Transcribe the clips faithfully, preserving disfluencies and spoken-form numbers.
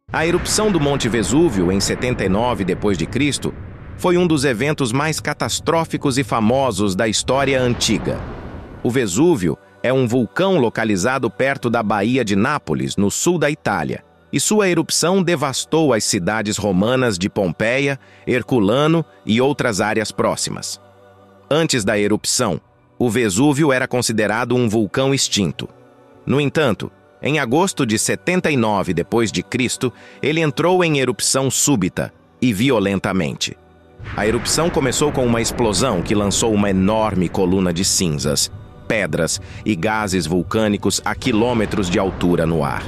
A erupção do Monte Vesúvio, em setenta e nove depois de Cristo, foi um dos eventos mais catastróficos e famosos da história antiga. O Vesúvio é um vulcão localizado perto da Baía de Nápoles, no sul da Itália, e sua erupção devastou as cidades romanas de Pompeia, Herculano e outras áreas próximas. Antes da erupção, o Vesúvio era considerado um vulcão extinto. No entanto, em agosto de setenta e nove depois de Cristo, ele entrou em erupção súbita e violentamente. A erupção começou com uma explosão que lançou uma enorme coluna de cinzas, pedras e gases vulcânicos a quilômetros de altura no ar.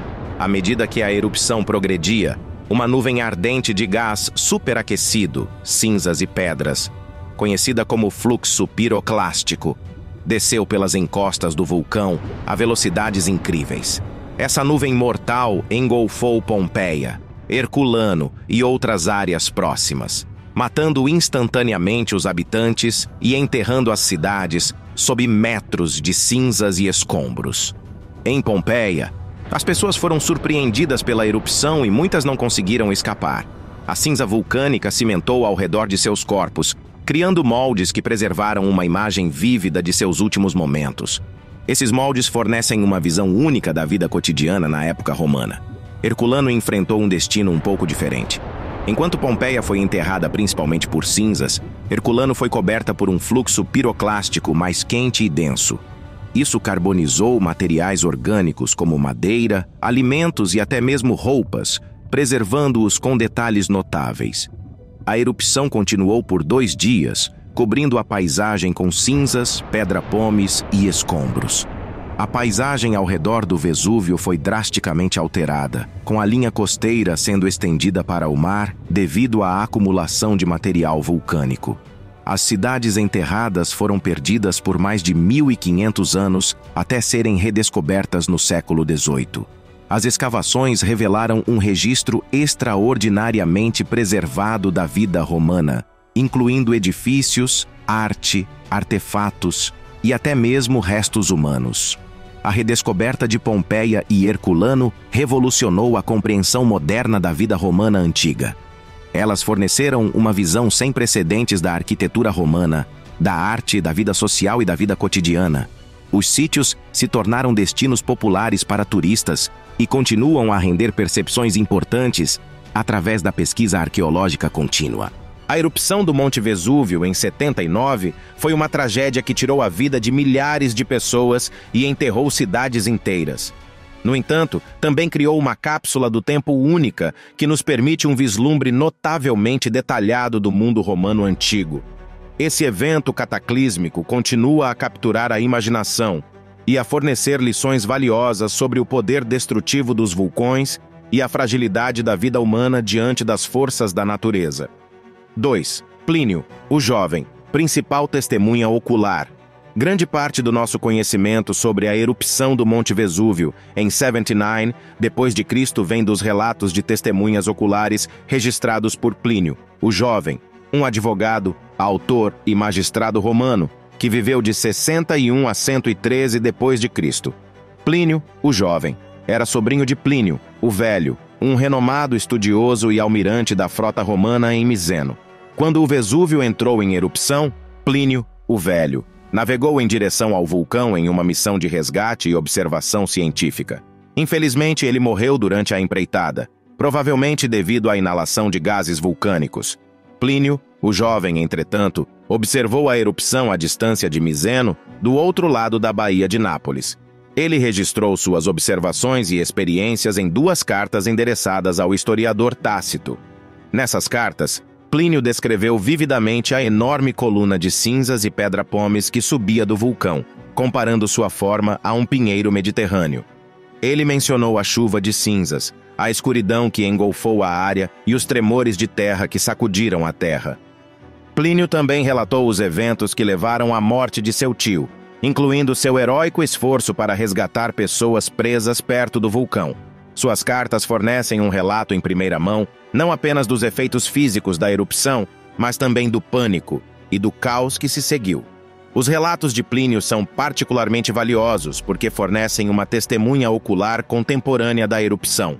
À medida que a erupção progredia, uma nuvem ardente de gás superaquecido, cinzas e pedras, conhecida como fluxo piroclástico, desceu pelas encostas do vulcão a velocidades incríveis. Essa nuvem mortal engolfou Pompeia, Herculano e outras áreas próximas, matando instantaneamente os habitantes e enterrando as cidades sob metros de cinzas e escombros. Em Pompeia, as pessoas foram surpreendidas pela erupção e muitas não conseguiram escapar. A cinza vulcânica cimentou ao redor de seus corpos, criando moldes que preservaram uma imagem vívida de seus últimos momentos. Esses moldes fornecem uma visão única da vida cotidiana na época romana. Herculano enfrentou um destino um pouco diferente. Enquanto Pompeia foi enterrada principalmente por cinzas, Herculano foi coberta por um fluxo piroclástico mais quente e denso. Isso carbonizou materiais orgânicos como madeira, alimentos e até mesmo roupas, preservando-os com detalhes notáveis. A erupção continuou por dois dias, cobrindo a paisagem com cinzas, pedra-pomes e escombros. A paisagem ao redor do Vesúvio foi drasticamente alterada, com a linha costeira sendo estendida para o mar devido à acumulação de material vulcânico. As cidades enterradas foram perdidas por mais de mil e quinhentos anos até serem redescobertas no século dezoito. As escavações revelaram um registro extraordinariamente preservado da vida romana, incluindo edifícios, arte, artefatos e até mesmo restos humanos. A redescoberta de Pompeia e Herculano revolucionou a compreensão moderna da vida romana antiga. Elas forneceram uma visão sem precedentes da arquitetura romana, da arte, da vida social e da vida cotidiana. Os sítios se tornaram destinos populares para turistas e continuam a render percepções importantes através da pesquisa arqueológica contínua. A erupção do Monte Vesúvio, em setenta e nove, foi uma tragédia que tirou a vida de milhares de pessoas e enterrou cidades inteiras. No entanto, também criou uma cápsula do tempo única que nos permite um vislumbre notavelmente detalhado do mundo romano antigo. Esse evento cataclísmico continua a capturar a imaginação e a fornecer lições valiosas sobre o poder destrutivo dos vulcões e a fragilidade da vida humana diante das forças da natureza. dois. Plínio, o jovem, principal testemunha ocular. Grande parte do nosso conhecimento sobre a erupção do Monte Vesúvio em setenta e nove depois de Cristo vem dos relatos de testemunhas oculares registrados por Plínio, o jovem, um advogado, autor e magistrado romano, que viveu de sessenta e um a cento e treze depois de Cristo. Plínio, o jovem, era sobrinho de Plínio, o velho, um renomado estudioso e almirante da frota romana em Miseno. Quando o Vesúvio entrou em erupção, Plínio, o velho, navegou em direção ao vulcão em uma missão de resgate e observação científica. Infelizmente, ele morreu durante a empreitada, provavelmente devido à inalação de gases vulcânicos. Plínio, o jovem, entretanto, observou a erupção à distância de Miseno, do outro lado da Baía de Nápoles. Ele registrou suas observações e experiências em duas cartas endereçadas ao historiador Tácito. Nessas cartas, Plínio descreveu vividamente a enorme coluna de cinzas e pedra-pomes que subia do vulcão, comparando sua forma a um pinheiro mediterrâneo. Ele mencionou a chuva de cinzas, a escuridão que engolfou a área e os tremores de terra que sacudiram a terra. Plínio também relatou os eventos que levaram à morte de seu tio, incluindo seu heróico esforço para resgatar pessoas presas perto do vulcão. Suas cartas fornecem um relato em primeira mão, não apenas dos efeitos físicos da erupção, mas também do pânico e do caos que se seguiu. Os relatos de Plínio são particularmente valiosos porque fornecem uma testemunha ocular contemporânea da erupção.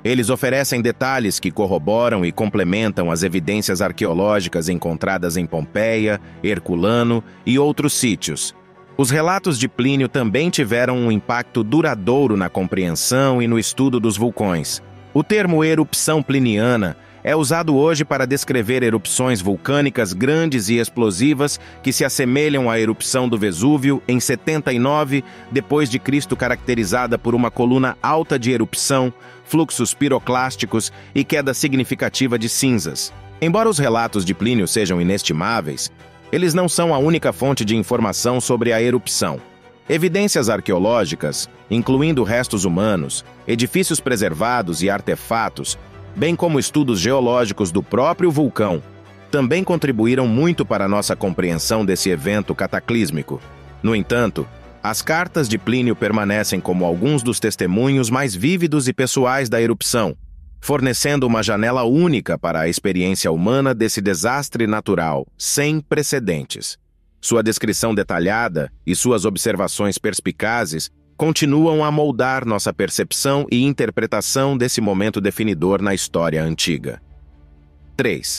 Eles oferecem detalhes que corroboram e complementam as evidências arqueológicas encontradas em Pompeia, Herculano e outros sítios. Os relatos de Plínio também tiveram um impacto duradouro na compreensão e no estudo dos vulcões. O termo erupção pliniana é usado hoje para descrever erupções vulcânicas grandes e explosivas que se assemelham à erupção do Vesúvio em setenta e nove depois de Cristo, caracterizada por uma coluna alta de erupção, fluxos piroclásticos e queda significativa de cinzas. Embora os relatos de Plínio sejam inestimáveis, eles não são a única fonte de informação sobre a erupção. Evidências arqueológicas, incluindo restos humanos, edifícios preservados e artefatos, bem como estudos geológicos do próprio vulcão, também contribuíram muito para a nossa compreensão desse evento cataclísmico. No entanto, as cartas de Plínio permanecem como alguns dos testemunhos mais vívidos e pessoais da erupção, fornecendo uma janela única para a experiência humana desse desastre natural, sem precedentes. Sua descrição detalhada e suas observações perspicazes continuam a moldar nossa percepção e interpretação desse momento definidor na história antiga. três.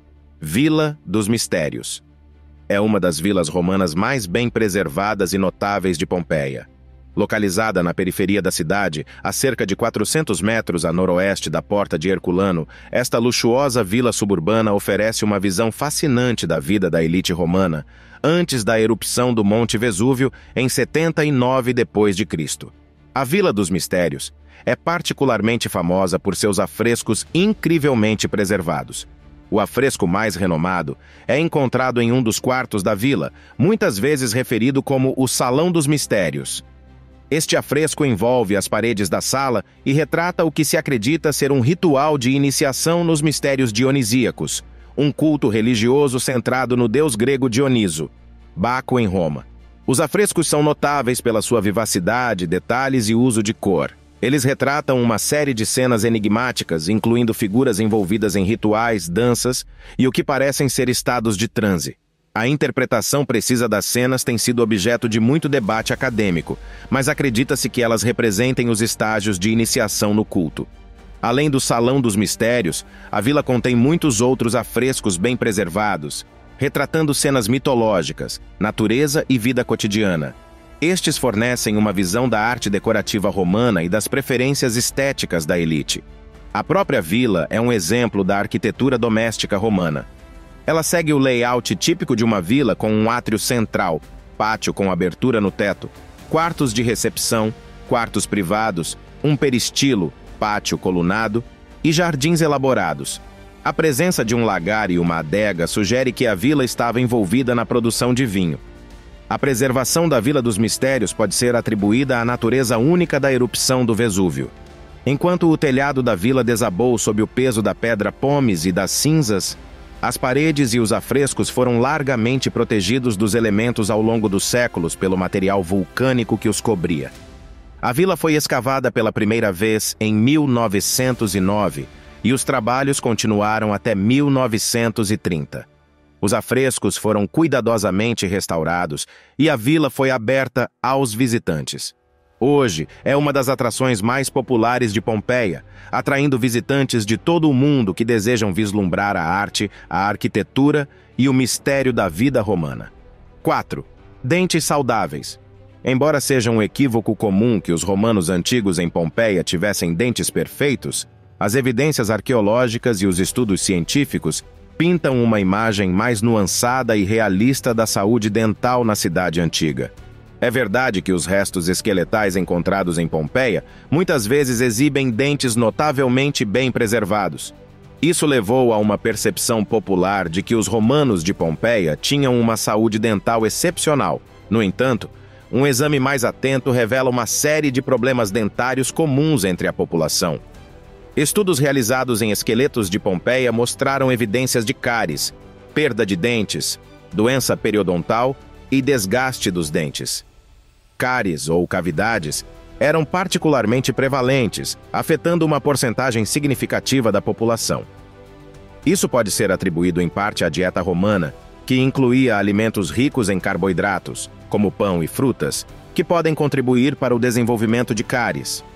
Vila dos Mistérios. É uma das vilas romanas mais bem preservadas e notáveis de Pompeia. Localizada na periferia da cidade, a cerca de quatrocentos metros a noroeste da Porta de Herculano, esta luxuosa vila suburbana oferece uma visão fascinante da vida da elite romana, antes da erupção do Monte Vesúvio em setenta e nove depois de Cristo. A Vila dos Mistérios é particularmente famosa por seus afrescos incrivelmente preservados. O afresco mais renomado é encontrado em um dos quartos da vila, muitas vezes referido como o Salão dos Mistérios. Este afresco envolve as paredes da sala e retrata o que se acredita ser um ritual de iniciação nos mistérios dionisíacos, um culto religioso centrado no deus grego Dioniso, Baco em Roma. Os afrescos são notáveis pela sua vivacidade, detalhes e uso de cor. Eles retratam uma série de cenas enigmáticas, incluindo figuras envolvidas em rituais, danças e o que parecem ser estados de transe. A interpretação precisa das cenas tem sido objeto de muito debate acadêmico, mas acredita-se que elas representem os estágios de iniciação no culto. Além do Salão dos Mistérios, a vila contém muitos outros afrescos bem preservados, retratando cenas mitológicas, natureza e vida cotidiana. Estes fornecem uma visão da arte decorativa romana e das preferências estéticas da elite. A própria vila é um exemplo da arquitetura doméstica romana. Ela segue o layout típico de uma vila com um átrio central, pátio com abertura no teto, quartos de recepção, quartos privados, um peristilo, pátio colunado e jardins elaborados. A presença de um lagar e uma adega sugere que a vila estava envolvida na produção de vinho. A preservação da Vila dos Mistérios pode ser atribuída à natureza única da erupção do Vesúvio. Enquanto o telhado da vila desabou sob o peso da pedra pómez e das cinzas, as paredes e os afrescos foram largamente protegidos dos elementos ao longo dos séculos pelo material vulcânico que os cobria. A vila foi escavada pela primeira vez em mil novecentos e nove e os trabalhos continuaram até mil novecentos e trinta. Os afrescos foram cuidadosamente restaurados e a vila foi aberta aos visitantes. Hoje é uma das atrações mais populares de Pompeia, atraindo visitantes de todo o mundo que desejam vislumbrar a arte, a arquitetura e o mistério da vida romana. quatro. Dentes saudáveis. Embora seja um equívoco comum que os romanos antigos em Pompeia tivessem dentes perfeitos, as evidências arqueológicas e os estudos científicos pintam uma imagem mais nuançada e realista da saúde dental na cidade antiga. É verdade que os restos esqueletais encontrados em Pompeia muitas vezes exibem dentes notavelmente bem preservados. Isso levou a uma percepção popular de que os romanos de Pompeia tinham uma saúde dental excepcional. No entanto, um exame mais atento revela uma série de problemas dentários comuns entre a população. Estudos realizados em esqueletos de Pompeia mostraram evidências de cáries, perda de dentes, doença periodontal e desgaste dos dentes. Cáries ou cavidades eram particularmente prevalentes, afetando uma porcentagem significativa da população. Isso pode ser atribuído em parte à dieta romana, que incluía alimentos ricos em carboidratos, como pão e frutas, que podem contribuir para o desenvolvimento de cáries.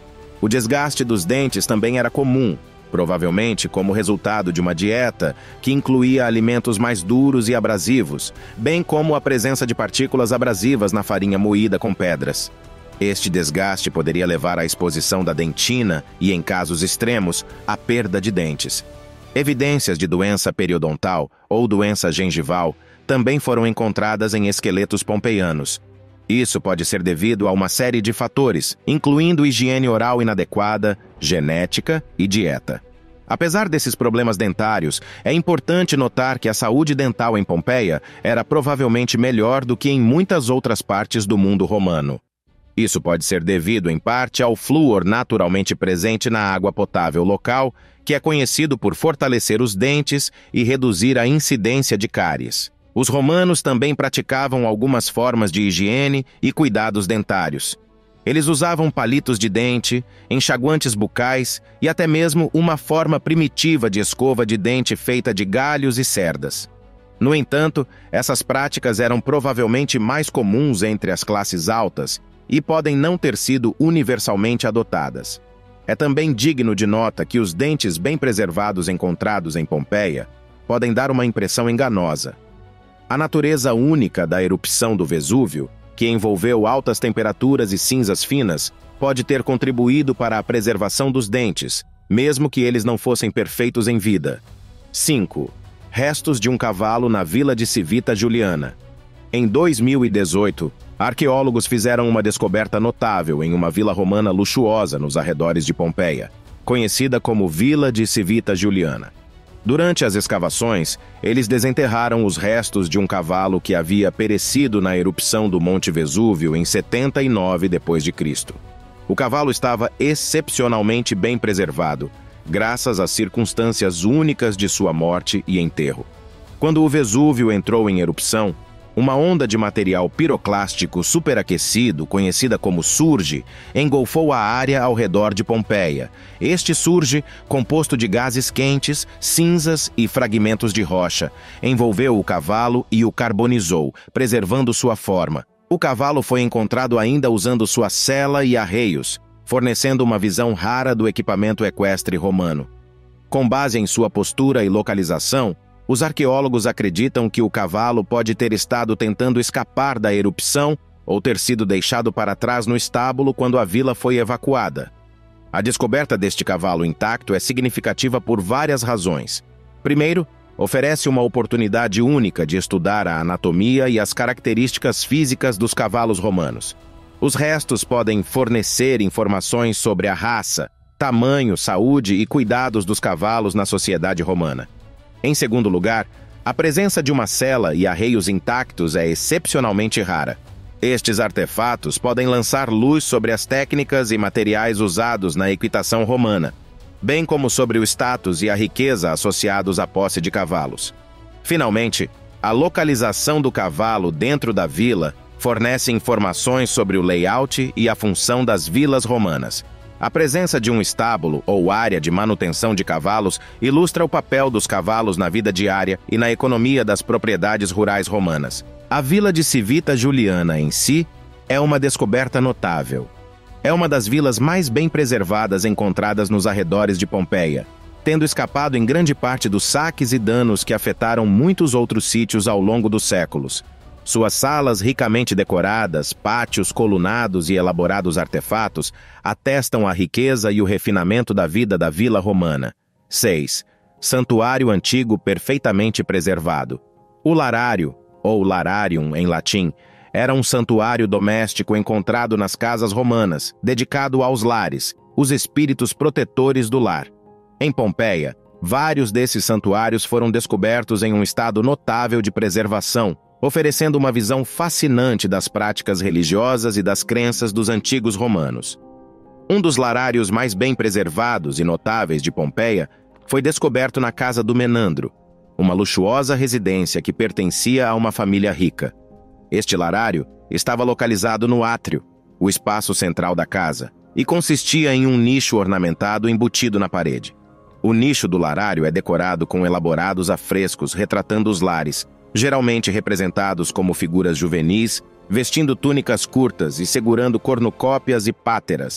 O desgaste dos dentes também era comum, provavelmente como resultado de uma dieta que incluía alimentos mais duros e abrasivos, bem como a presença de partículas abrasivas na farinha moída com pedras. Este desgaste poderia levar à exposição da dentina e, em casos extremos, à perda de dentes. Evidências de doença periodontal ou doença gengival também foram encontradas em esqueletos pompeianos. Isso pode ser devido a uma série de fatores, incluindo higiene oral inadequada, genética e dieta. Apesar desses problemas dentários, é importante notar que a saúde dental em Pompeia era provavelmente melhor do que em muitas outras partes do mundo romano. Isso pode ser devido, em parte, ao flúor naturalmente presente na água potável local, que é conhecido por fortalecer os dentes e reduzir a incidência de cáries. Os romanos também praticavam algumas formas de higiene e cuidados dentários. Eles usavam palitos de dente, enxaguantes bucais e até mesmo uma forma primitiva de escova de dente feita de galhos e cerdas. No entanto, essas práticas eram provavelmente mais comuns entre as classes altas e podem não ter sido universalmente adotadas. É também digno de nota que os dentes bem preservados encontrados em Pompeia podem dar uma impressão enganosa. A natureza única da erupção do Vesúvio, que envolveu altas temperaturas e cinzas finas, pode ter contribuído para a preservação dos dentes, mesmo que eles não fossem perfeitos em vida. cinco. Restos de um cavalo na vila de Civita Juliana. Em dois mil e dezoito, arqueólogos fizeram uma descoberta notável em uma vila romana luxuosa nos arredores de Pompeia, conhecida como Vila de Civita Juliana. Durante as escavações, eles desenterraram os restos de um cavalo que havia perecido na erupção do Monte Vesúvio em setenta e nove depois de Cristo. O cavalo estava excepcionalmente bem preservado, graças às circunstâncias únicas de sua morte e enterro. Quando o Vesúvio entrou em erupção, uma onda de material piroclástico superaquecido, conhecida como surge, engolfou a área ao redor de Pompeia. Este surge, composto de gases quentes, cinzas e fragmentos de rocha, envolveu o cavalo e o carbonizou, preservando sua forma. O cavalo foi encontrado ainda usando sua sela e arreios, fornecendo uma visão rara do equipamento equestre romano. Com base em sua postura e localização, os arqueólogos acreditam que o cavalo pode ter estado tentando escapar da erupção ou ter sido deixado para trás no estábulo quando a vila foi evacuada. A descoberta deste cavalo intacto é significativa por várias razões. Primeiro, oferece uma oportunidade única de estudar a anatomia e as características físicas dos cavalos romanos. Os restos podem fornecer informações sobre a raça, tamanho, saúde e cuidados dos cavalos na sociedade romana. Em segundo lugar, a presença de uma sela e arreios intactos é excepcionalmente rara. Estes artefatos podem lançar luz sobre as técnicas e materiais usados na equitação romana, bem como sobre o status e a riqueza associados à posse de cavalos. Finalmente, a localização do cavalo dentro da vila fornece informações sobre o layout e a função das vilas romanas. A presença de um estábulo ou área de manutenção de cavalos ilustra o papel dos cavalos na vida diária e na economia das propriedades rurais romanas. A vila de Civita Juliana em si é uma descoberta notável. É uma das vilas mais bem preservadas encontradas nos arredores de Pompeia, tendo escapado em grande parte dos saques e danos que afetaram muitos outros sítios ao longo dos séculos. Suas salas ricamente decoradas, pátios colunados e elaborados artefatos atestam a riqueza e o refinamento da vida da vila romana. seis. Santuário antigo perfeitamente preservado. O larário, ou lararium em latim, era um santuário doméstico encontrado nas casas romanas, dedicado aos lares, os espíritos protetores do lar. Em Pompeia, vários desses santuários foram descobertos em um estado notável de preservação, oferecendo uma visão fascinante das práticas religiosas e das crenças dos antigos romanos. Um dos larários mais bem preservados e notáveis de Pompeia foi descoberto na casa do Menandro, uma luxuosa residência que pertencia a uma família rica. Este larário estava localizado no átrio, o espaço central da casa, e consistia em um nicho ornamentado embutido na parede. O nicho do larário é decorado com elaborados afrescos retratando os lares, geralmente representados como figuras juvenis, vestindo túnicas curtas e segurando cornucópias e páteras,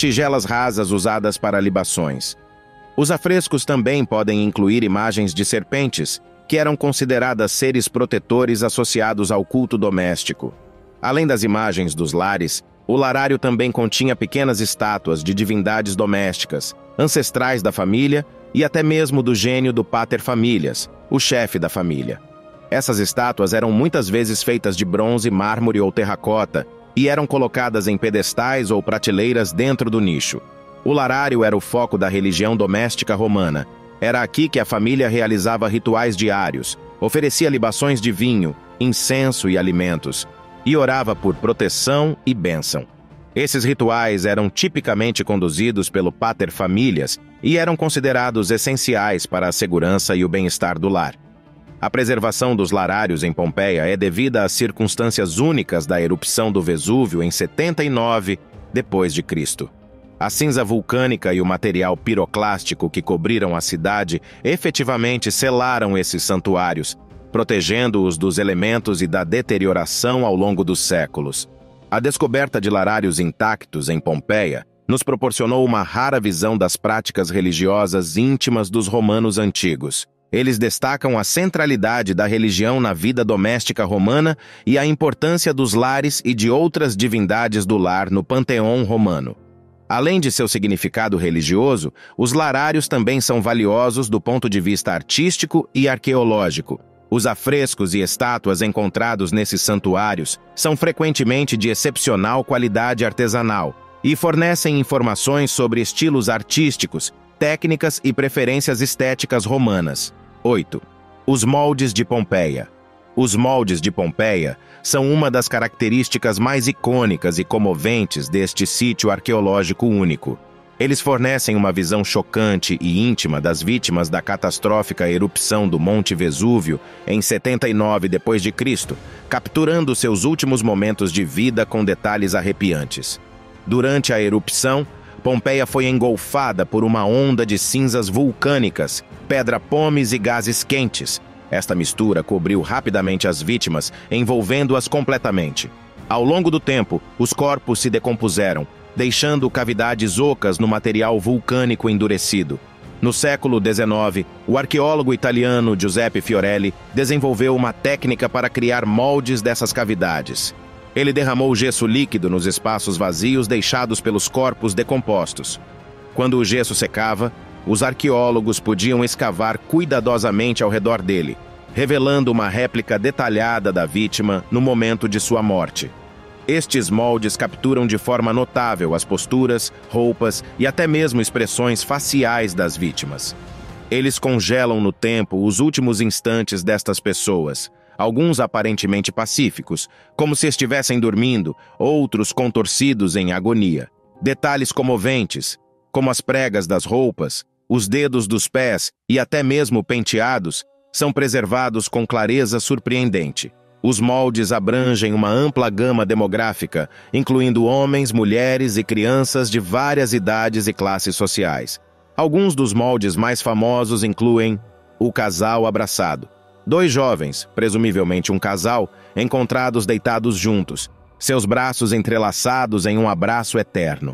tigelas rasas usadas para libações. Os afrescos também podem incluir imagens de serpentes, que eram consideradas seres protetores associados ao culto doméstico. Além das imagens dos lares, o larário também continha pequenas estátuas de divindades domésticas, ancestrais da família e até mesmo do gênio do pater familias, o chefe da família. Essas estátuas eram muitas vezes feitas de bronze, mármore ou terracota e eram colocadas em pedestais ou prateleiras dentro do nicho. O larário era o foco da religião doméstica romana. Era aqui que a família realizava rituais diários, oferecia libações de vinho, incenso e alimentos, e orava por proteção e bênção. Esses rituais eram tipicamente conduzidos pelo pater familias e eram considerados essenciais para a segurança e o bem-estar do lar. A preservação dos larários em Pompeia é devida às circunstâncias únicas da erupção do Vesúvio em setenta e nove depois de Cristo. A cinza vulcânica e o material piroclástico que cobriram a cidade efetivamente selaram esses santuários, protegendo-os dos elementos e da deterioração ao longo dos séculos. A descoberta de larários intactos em Pompeia nos proporcionou uma rara visão das práticas religiosas íntimas dos romanos antigos. Eles destacam a centralidade da religião na vida doméstica romana e a importância dos lares e de outras divindades do lar no panteão romano. Além de seu significado religioso, os larários também são valiosos do ponto de vista artístico e arqueológico. Os afrescos e estátuas encontrados nesses santuários são frequentemente de excepcional qualidade artesanal e fornecem informações sobre estilos artísticos, técnicas e preferências estéticas romanas. oito. Os moldes de Pompeia. Os moldes de Pompeia são uma das características mais icônicas e comoventes deste sítio arqueológico único. Eles fornecem uma visão chocante e íntima das vítimas da catastrófica erupção do Monte Vesúvio em setenta e nove depois de Cristo, capturando seus últimos momentos de vida com detalhes arrepiantes. Durante a erupção, Pompeia foi engolfada por uma onda de cinzas vulcânicas, pedra-pomes e gases quentes. Esta mistura cobriu rapidamente as vítimas, envolvendo-as completamente. Ao longo do tempo, os corpos se decompuseram, deixando cavidades ocas no material vulcânico endurecido. No século dezenove, o arqueólogo italiano Giuseppe Fiorelli desenvolveu uma técnica para criar moldes dessas cavidades. Ele derramou gesso líquido nos espaços vazios deixados pelos corpos decompostos. Quando o gesso secava, os arqueólogos podiam escavar cuidadosamente ao redor dele, revelando uma réplica detalhada da vítima no momento de sua morte. Estes moldes capturam de forma notável as posturas, roupas e até mesmo expressões faciais das vítimas. Eles congelam no tempo os últimos instantes destas pessoas, alguns aparentemente pacíficos, como se estivessem dormindo, outros contorcidos em agonia. Detalhes comoventes, como as pregas das roupas, os dedos dos pés e até mesmo penteados, são preservados com clareza surpreendente. Os moldes abrangem uma ampla gama demográfica, incluindo homens, mulheres e crianças de várias idades e classes sociais. Alguns dos moldes mais famosos incluem o casal abraçado. Dois jovens, presumivelmente um casal, encontrados deitados juntos, seus braços entrelaçados em um abraço eterno.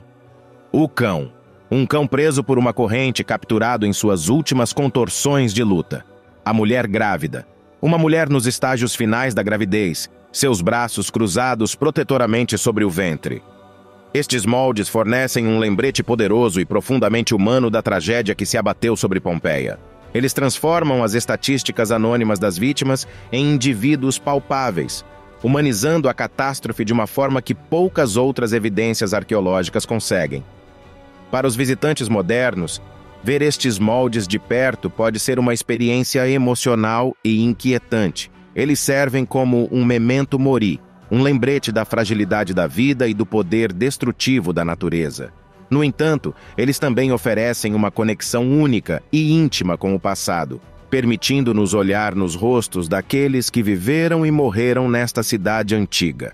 O cão. Um cão preso por uma corrente capturado em suas últimas contorções de luta. A mulher grávida. Uma mulher nos estágios finais da gravidez, seus braços cruzados protetoramente sobre o ventre. Estes moldes fornecem um lembrete poderoso e profundamente humano da tragédia que se abateu sobre Pompeia. Eles transformam as estatísticas anônimas das vítimas em indivíduos palpáveis, humanizando a catástrofe de uma forma que poucas outras evidências arqueológicas conseguem. Para os visitantes modernos, ver estes moldes de perto pode ser uma experiência emocional e inquietante. Eles servem como um memento mori, um lembrete da fragilidade da vida e do poder destrutivo da natureza. No entanto, eles também oferecem uma conexão única e íntima com o passado, permitindo-nos olhar nos rostos daqueles que viveram e morreram nesta cidade antiga.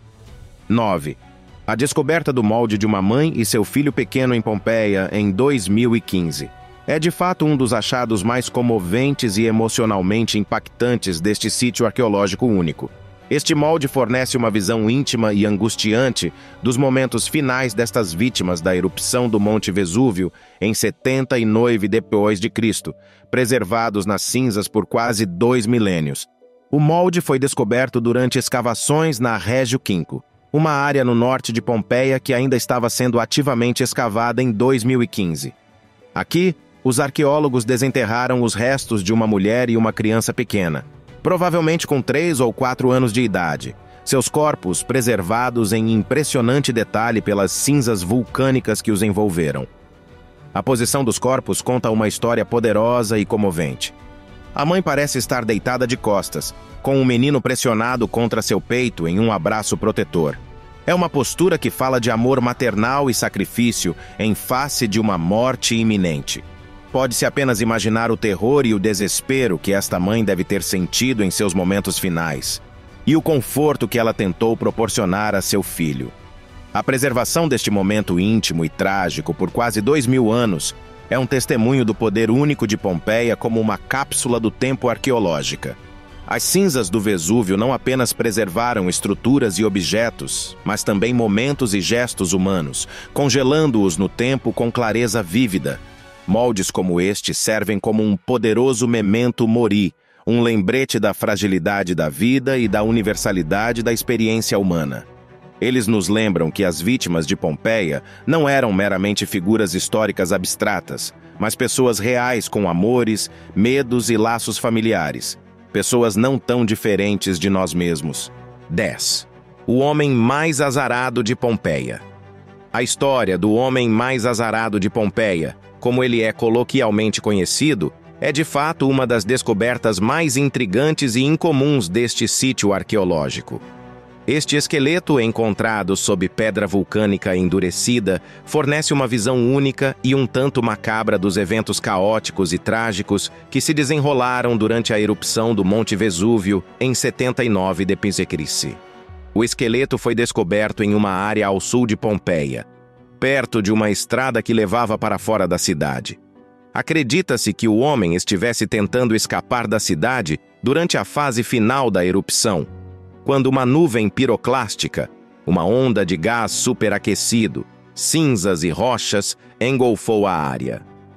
nove. A descoberta do molde de uma mãe e seu filho pequeno em Pompeia em dois mil e quinze. É de fato um dos achados mais comoventes e emocionalmente impactantes deste sítio arqueológico único. Este molde fornece uma visão íntima e angustiante dos momentos finais destas vítimas da erupção do Monte Vesúvio em setenta e nove depois de Cristo, preservados nas cinzas por quase dois milênios. O molde foi descoberto durante escavações na Régio Quinto, uma área no norte de Pompeia que ainda estava sendo ativamente escavada em dois mil e quinze. Aqui, os arqueólogos desenterraram os restos de uma mulher e uma criança pequena, provavelmente com três ou quatro anos de idade, seus corpos preservados em impressionante detalhe pelas cinzas vulcânicas que os envolveram. A posição dos corpos conta uma história poderosa e comovente. A mãe parece estar deitada de costas, com o menino pressionado contra seu peito em um abraço protetor. É uma postura que fala de amor maternal e sacrifício em face de uma morte iminente. Pode-se apenas imaginar o terror e o desespero que esta mãe deve ter sentido em seus momentos finais, e o conforto que ela tentou proporcionar a seu filho. A preservação deste momento íntimo e trágico por quase dois mil anos é um testemunho do poder único de Pompeia como uma cápsula do tempo arqueológica. As cinzas do Vesúvio não apenas preservaram estruturas e objetos, mas também momentos e gestos humanos, congelando-os no tempo com clareza vívida. Moldes como este servem como um poderoso memento mori, um lembrete da fragilidade da vida e da universalidade da experiência humana. Eles nos lembram que as vítimas de Pompeia não eram meramente figuras históricas abstratas, mas pessoas reais com amores, medos e laços familiares. Pessoas não tão diferentes de nós mesmos. dez. O homem mais azarado de Pompeia. A história do homem mais azarado de Pompeia, como ele é coloquialmente conhecido, é de fato uma das descobertas mais intrigantes e incomuns deste sítio arqueológico. Este esqueleto, encontrado sob pedra vulcânica endurecida, fornece uma visão única e um tanto macabra dos eventos caóticos e trágicos que se desenrolaram durante a erupção do Monte Vesúvio em setenta e nove depois de Cristo. O esqueleto foi descoberto em uma área ao sul de Pompeia, perto de uma estrada que levava para fora da cidade. Acredita-se que o homem estivesse tentando escapar da cidade durante a fase final da erupção, quando uma nuvem piroclástica, uma onda de gás superaquecido, cinzas e rochas, engolfou a área.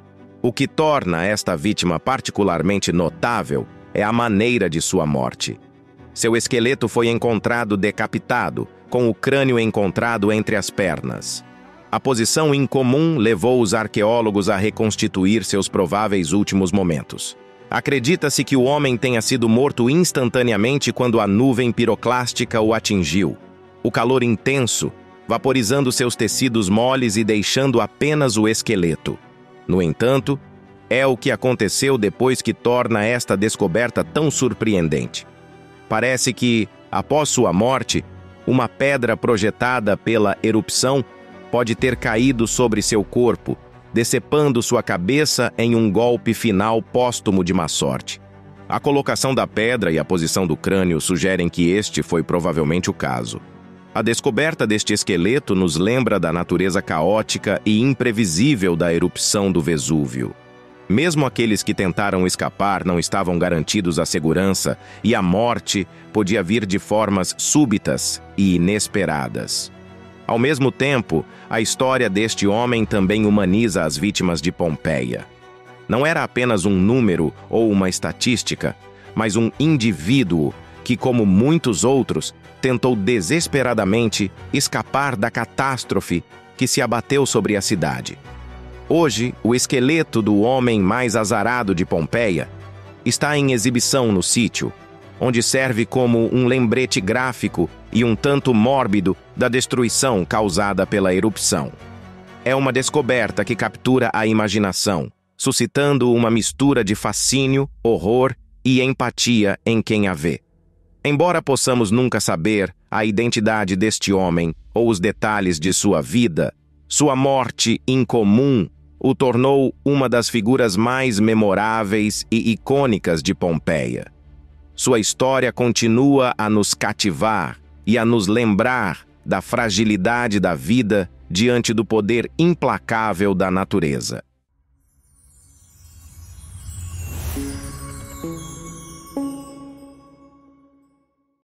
O que torna esta vítima particularmente notável é a maneira de sua morte. Seu esqueleto foi encontrado decapitado, com o crânio encontrado entre as pernas. A posição incomum levou os arqueólogos a reconstituir seus prováveis últimos momentos. Acredita-se que o homem tenha sido morto instantaneamente quando a nuvem piroclástica o atingiu. O calor intenso, vaporizando seus tecidos moles e deixando apenas o esqueleto. No entanto, é o que aconteceu depois que torna esta descoberta tão surpreendente. Parece que, após sua morte, uma pedra projetada pela erupção pode ter caído sobre seu corpo, decepando sua cabeça em um golpe final póstumo de má sorte. A colocação da pedra e a posição do crânio sugerem que este foi provavelmente o caso. A descoberta deste esqueleto nos lembra da natureza caótica e imprevisível da erupção do Vesúvio. Mesmo aqueles que tentaram escapar não estavam garantidos a segurança, e a morte podia vir de formas súbitas e inesperadas. Ao mesmo tempo, a história deste homem também humaniza as vítimas de Pompeia. Não era apenas um número ou uma estatística, mas um indivíduo que, como muitos outros, tentou desesperadamente escapar da catástrofe que se abateu sobre a cidade. Hoje, o esqueleto do homem mais azarado de Pompeia está em exibição no sítio, onde serve como um lembrete gráfico e um tanto mórbido da destruição causada pela erupção. É uma descoberta que captura a imaginação, suscitando uma mistura de fascínio, horror e empatia em quem a vê. Embora possamos nunca saber a identidade deste homem ou os detalhes de sua vida, sua morte incomum o tornou uma das figuras mais memoráveis e icônicas de Pompeia. Sua história continua a nos cativar e a nos lembrar da fragilidade da vida diante do poder implacável da natureza.